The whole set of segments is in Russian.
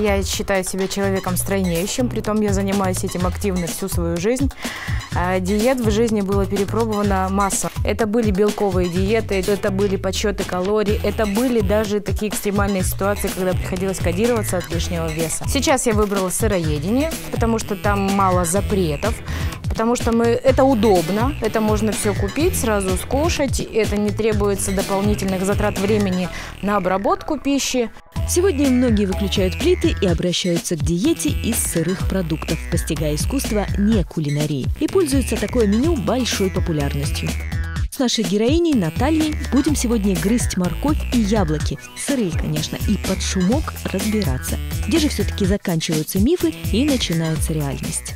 Я считаю себя человеком стройнеющим, притом я занимаюсь этим активно всю свою жизнь. Диет в жизни было перепробовано масса. Это были белковые диеты, это были подсчеты калорий, это были даже такие экстремальные ситуации, когда приходилось кодироваться от лишнего веса. Сейчас я выбрала сыроедение, потому что там мало запретов, потому что это удобно, это можно все купить, сразу скушать, это не требуется дополнительных затрат времени на обработку пищи. Сегодня многие выключают плиты и обращаются к диете из сырых продуктов, постигая искусство не кулинарии, и пользуются такое меню большой популярностью. С нашей героиней Натальей будем сегодня грызть морковь и яблоки, сырые, конечно, и под шумок разбираться, где же все-таки заканчиваются мифы и начинается реальность.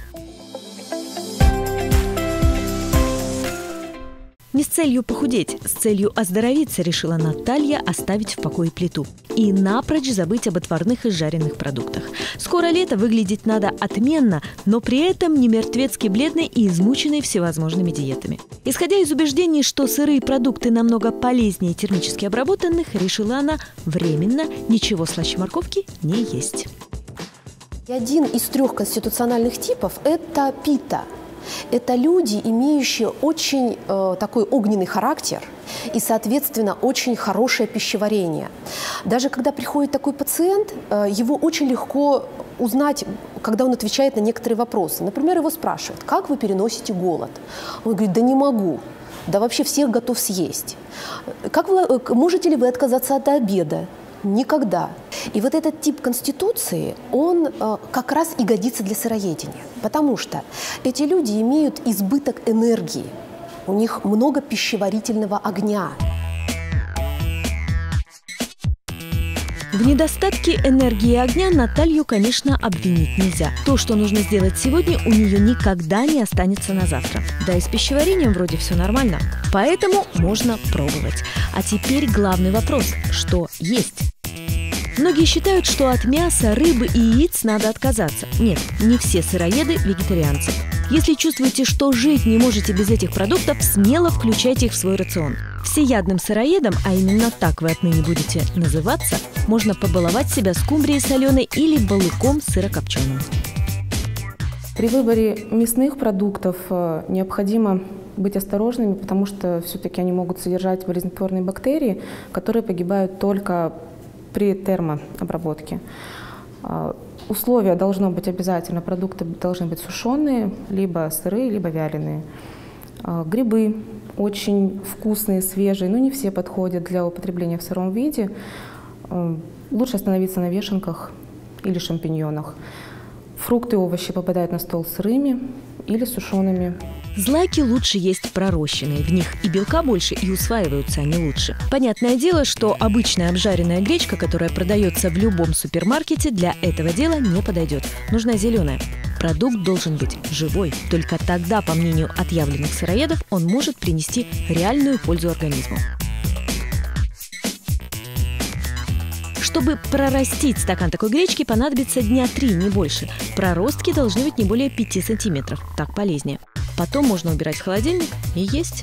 Не с целью похудеть, с целью оздоровиться решила Наталья оставить в покое плиту и напрочь забыть об отварных и жареных продуктах. Скоро лето, выглядеть надо отменно, но при этом не мертвецки бледной и измученной всевозможными диетами. Исходя из убеждений, что сырые продукты намного полезнее термически обработанных, решила она временно ничего слаще морковки не есть. Один из 3 конституциональных типов – это пита. Это люди, имеющие очень такой огненный характер и, соответственно, очень хорошее пищеварение. Даже когда приходит такой пациент, его очень легко узнать, когда он отвечает на некоторые вопросы. Например, его спрашивают: как вы переносите голод? Он говорит: да не могу. Да вообще всех готов съесть. Можете ли вы отказаться от обеда? Никогда. И вот этот тип конституции, он как раз и годится для сыроедения, потому что эти люди имеют избыток энергии, у них много пищеварительного огня. В недостатке энергии и огня Наталью, конечно, обвинить нельзя. То, что нужно сделать сегодня, у нее никогда не останется на завтра. Да и с пищеварением вроде все нормально. Поэтому можно пробовать. А теперь главный вопрос – что есть? Многие считают, что от мяса, рыбы и яиц надо отказаться. Нет, не все сыроеды – вегетарианцы. Если чувствуете, что жить не можете без этих продуктов, смело включайте их в свой рацион. Всеядным сыроедом, а именно так вы отныне будете называться, можно побаловать себя скумбрией соленой или балыком сырокопченым. При выборе мясных продуктов необходимо быть осторожными, потому что все-таки они могут содержать болезнетворные бактерии, которые погибают только при термообработке. Условия должно быть обязательно, продукты должны быть сушеные, либо сырые, либо вяленые. Грибы очень вкусные, свежие, но не все подходят для употребления в сыром виде. Лучше остановиться на вешенках или шампиньонах. Фрукты и овощи попадают на стол сырыми или сушеными. Злаки лучше есть пророщенные, в них и белка больше, и усваиваются они лучше. Понятное дело, что обычная обжаренная гречка, которая продается в любом супермаркете, для этого дела не подойдет. Нужна зеленая. Продукт должен быть живой. Только тогда, по мнению отъявленных сыроедов, он может принести реальную пользу организму. Чтобы прорастить стакан такой гречки, понадобится дня 3, не больше. Проростки должны быть не более 5 сантиметров. Так полезнее. Потом можно убирать в холодильник и есть.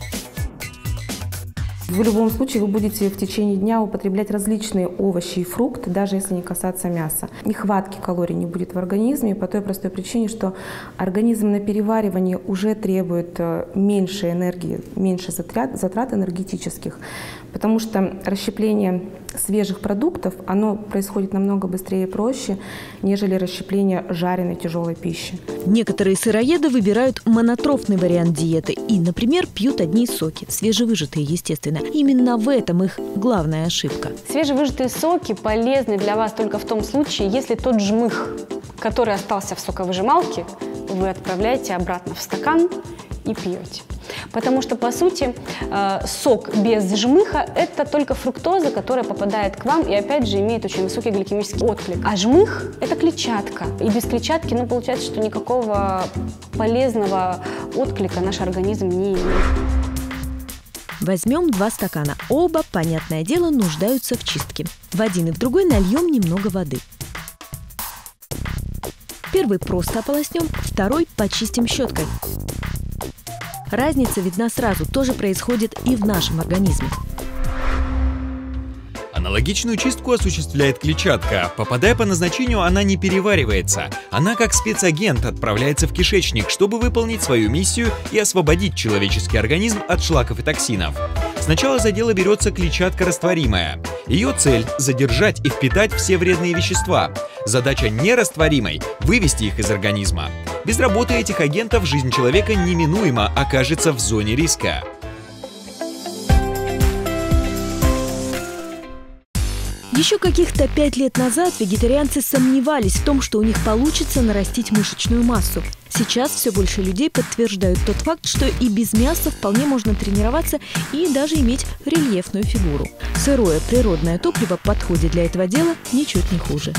В любом случае вы будете в течение дня употреблять различные овощи и фрукты, даже если не касаться мяса. Нехватки калорий не будет в организме по той простой причине, что организм на переваривание уже требует меньше энергии, меньше затрат энергетических, потому что расщепление свежих продуктов, оно происходит намного быстрее и проще, нежели расщепление жареной тяжелой пищи. Некоторые сыроеды выбирают монотрофный вариант диеты и, например, пьют одни соки, свежевыжатые, естественно. Именно в этом их главная ошибка. Свежевыжатые соки полезны для вас только в том случае, если тот жмых, который остался в соковыжималке, вы отправляете обратно в стакан и пьете. Потому что, по сути, сок без жмыха – это только фруктоза, которая попадает к вам и, опять же, имеет очень высокий гликемический отклик. А жмых – это клетчатка. И без клетчатки, получается, что никакого полезного отклика наш организм не имеет. Возьмем 2 стакана. Оба, понятное дело, нуждаются в чистке. В один и в другой нальем немного воды. Первый просто ополоснем, второй почистим щеткой. Разница видна сразу, тоже происходит и в нашем организме. Аналогичную чистку осуществляет клетчатка. Попадая по назначению, она не переваривается. Она, как спецагент, отправляется в кишечник, чтобы выполнить свою миссию и освободить человеческий организм от шлаков и токсинов. Сначала за дело берется клетчатка растворимая. Ее цель – задержать и впитать все вредные вещества. Задача нерастворимой – вывести их из организма. Без работы этих агентов жизнь человека неминуемо окажется в зоне риска. Еще каких-то 5 лет назад вегетарианцы сомневались в том, что у них получится нарастить мышечную массу. Сейчас все больше людей подтверждают тот факт, что и без мяса вполне можно тренироваться и даже иметь рельефную фигуру. Сырое природное топливо подходит для этого дела ничуть не хуже.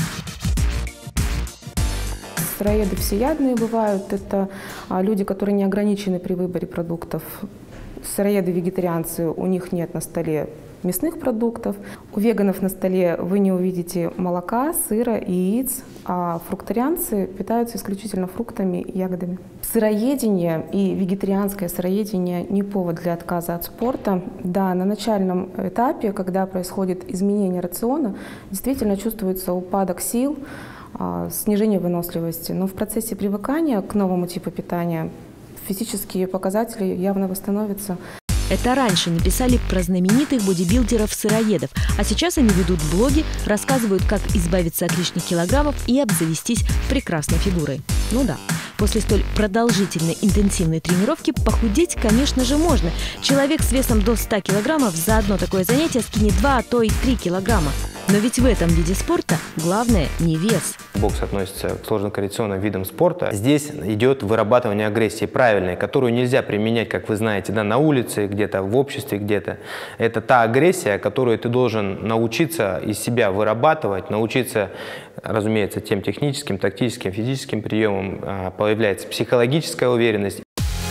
Сыроеды всеядные бывают. Это люди, которые не ограничены при выборе продуктов. Сыроеды-вегетарианцы, у них нет на столе мясных продуктов. У веганов на столе вы не увидите молока, сыра и яиц, а фрукторианцы питаются исключительно фруктами и ягодами. Сыроедение и вегетарианское сыроедение не повод для отказа от спорта. Да, на начальном этапе, когда происходит изменение рациона, действительно чувствуется упадок сил, снижение выносливости. Но в процессе привыкания к новому типу питания физические показатели явно восстановятся. Это раньше не писали про знаменитых бодибилдеров-сыроедов, а сейчас они ведут блоги, рассказывают, как избавиться от лишних килограммов и обзавестись прекрасной фигурой. Ну да, после столь продолжительной интенсивной тренировки похудеть, конечно же, можно. Человек с весом до 100 килограммов за одно такое занятие скинет 2, а то и 3 килограмма. Но ведь в этом виде спорта главное не вес. Бокс относится к сложно-координационным видам спорта. Здесь идет вырабатывание агрессии правильной, которую нельзя применять, как вы знаете, да, на улице, где-то в обществе, где-то. Это та агрессия, которую ты должен научиться из себя вырабатывать, научиться, разумеется, тем техническим, тактическим, физическим приемам. Появляется психологическая уверенность.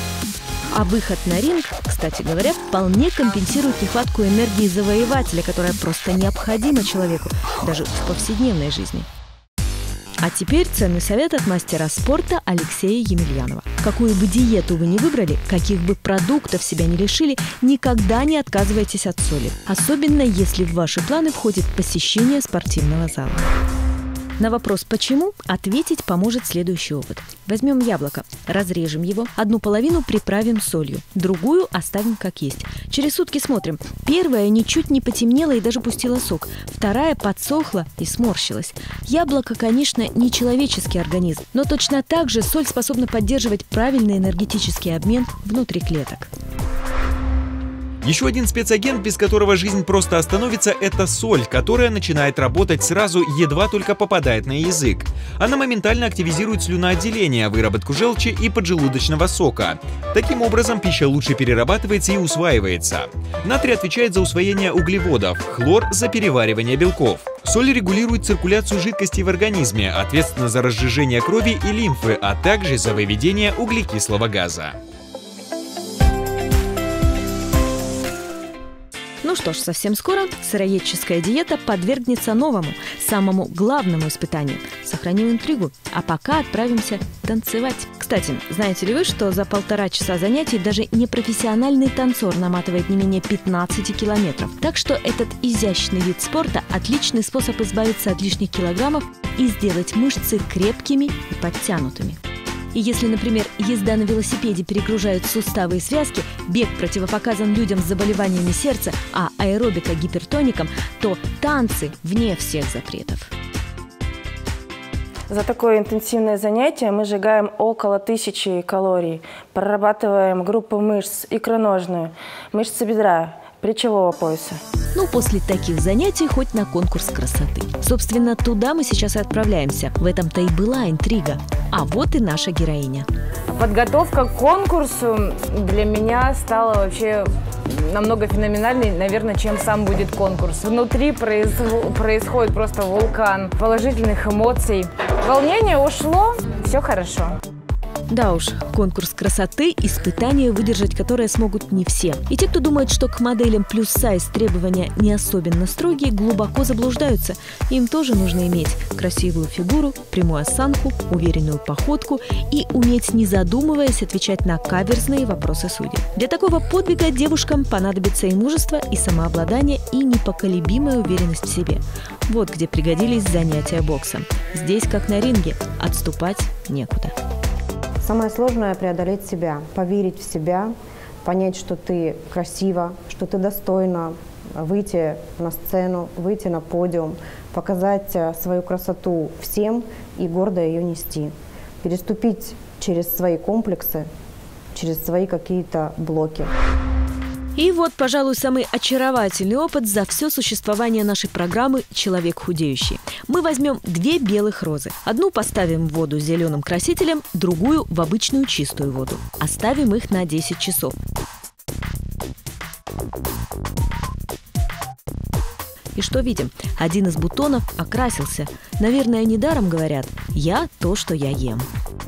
А выход на ринг, кстати говоря, вполне компенсирует нехватку энергии завоевателя, которая просто необходима человеку, даже в повседневной жизни. А теперь ценный совет от мастера спорта Алексея Емельянова. Какую бы диету вы ни выбрали, каких бы продуктов себя не лишили, никогда не отказывайтесь от соли. Особенно, если в ваши планы входит посещение спортивного зала. На вопрос «почему?» ответить поможет следующий опыт. Возьмем яблоко, разрежем его, одну половину приправим солью, другую оставим как есть. Через сутки смотрим. Первая ничуть не потемнела и даже пустила сок, вторая подсохла и сморщилась. Яблоко, конечно, не человеческий организм, но точно так же соль способна поддерживать правильный энергетический обмен внутри клеток. Еще один спецагент, без которого жизнь просто остановится, это соль, которая начинает работать сразу, едва только попадает на язык. Она моментально активизирует слюноотделение, выработку желчи и поджелудочного сока. Таким образом, пища лучше перерабатывается и усваивается. Натрий отвечает за усвоение углеводов, хлор – за переваривание белков. Соль регулирует циркуляцию жидкостей в организме, ответственна за разжижение крови и лимфы, а также за выведение углекислого газа. Ну что ж, совсем скоро сыроедческая диета подвергнется новому, самому главному испытанию. Сохраню интригу, а пока отправимся танцевать. Кстати, знаете ли вы, что за 1,5 часа занятий даже непрофессиональный танцор наматывает не менее 15 километров? Так что этот изящный вид спорта – отличный способ избавиться от лишних килограммов и сделать мышцы крепкими и подтянутыми. И если, например, езда на велосипеде перегружает суставы и связки, бег противопоказан людям с заболеваниями сердца, а аэробика гипертоникам, то танцы вне всех запретов. За такое интенсивное занятие мы сжигаем около 1000 калорий. Прорабатываем группу мышц икроножную, мышцы бедра, плечевого пояса. Ну, после таких занятий хоть на конкурс красоты. Собственно, туда мы сейчас и отправляемся. В этом-то и была интрига. А вот и наша героиня. Подготовка к конкурсу для меня стала вообще намного феноменальной, наверное, чем сам будет конкурс. Внутри происходит просто вулкан положительных эмоций. Волнение ушло, все хорошо. Да уж, конкурс красоты – испытание, выдержать которое смогут не все. И те, кто думает, что к моделям плюс сайз требования не особенно строгие, глубоко заблуждаются. Им тоже нужно иметь красивую фигуру, прямую осанку, уверенную походку и уметь, не задумываясь, отвечать на каверзные вопросы судей. Для такого подвига девушкам понадобится и мужество, и самообладание, и непоколебимая уверенность в себе. Вот где пригодились занятия боксом. Здесь, как на ринге, отступать некуда. Самое сложное – преодолеть себя, поверить в себя, понять, что ты красива, что ты достойна выйти на сцену, выйти на подиум, показать свою красоту всем и гордо ее нести. Переступить через свои комплексы, через свои какие-то блоки. И вот, пожалуй, самый очаровательный опыт за все существование нашей программы «Человек худеющий». Мы возьмем 2 белых розы. Одну поставим в воду с зеленым красителем, другую в обычную чистую воду. Оставим их на 10 часов. И что видим? Один из бутонов окрасился. Наверное, недаром говорят «я то, что я ем».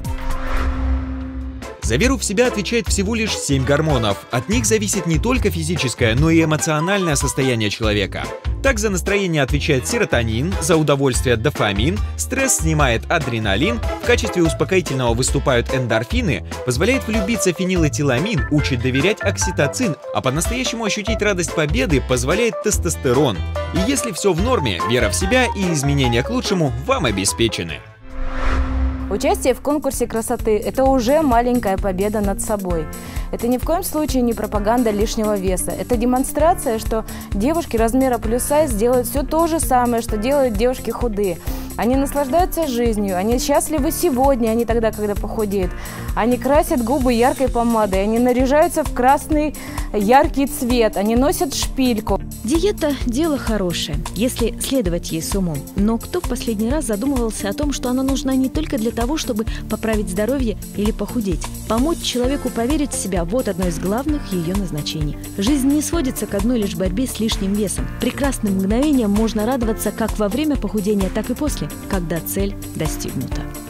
За веру в себя отвечает всего лишь 7 гормонов. От них зависит не только физическое, но и эмоциональное состояние человека. Так за настроение отвечает серотонин, за удовольствие дофамин, стресс снимает адреналин, в качестве успокоительного выступают эндорфины, позволяет влюбиться фенилэтиламин, учит доверять окситоцин, а по-настоящему ощутить радость победы позволяет тестостерон. И если все в норме, вера в себя и изменения к лучшему вам обеспечены. Участие в конкурсе красоты – это уже маленькая победа над собой. Это ни в коем случае не пропаганда лишнего веса. Это демонстрация, что девушки размера плюс сайз делают все то же самое, что делают девушки худые. Они наслаждаются жизнью, они счастливы сегодня, а не тогда, когда похудеют. Они красят губы яркой помадой, они наряжаются в красный яркий цвет, они носят шпильку. Диета – дело хорошее, если следовать ей с умом. Но кто в последний раз задумывался о том, что она нужна не только для того, чтобы поправить здоровье или похудеть? Помочь человеку поверить в себя – вот одно из главных ее назначений. Жизнь не сводится к одной лишь борьбе с лишним весом. Прекрасным мгновением можно радоваться как во время похудения, так и после, когда цель достигнута.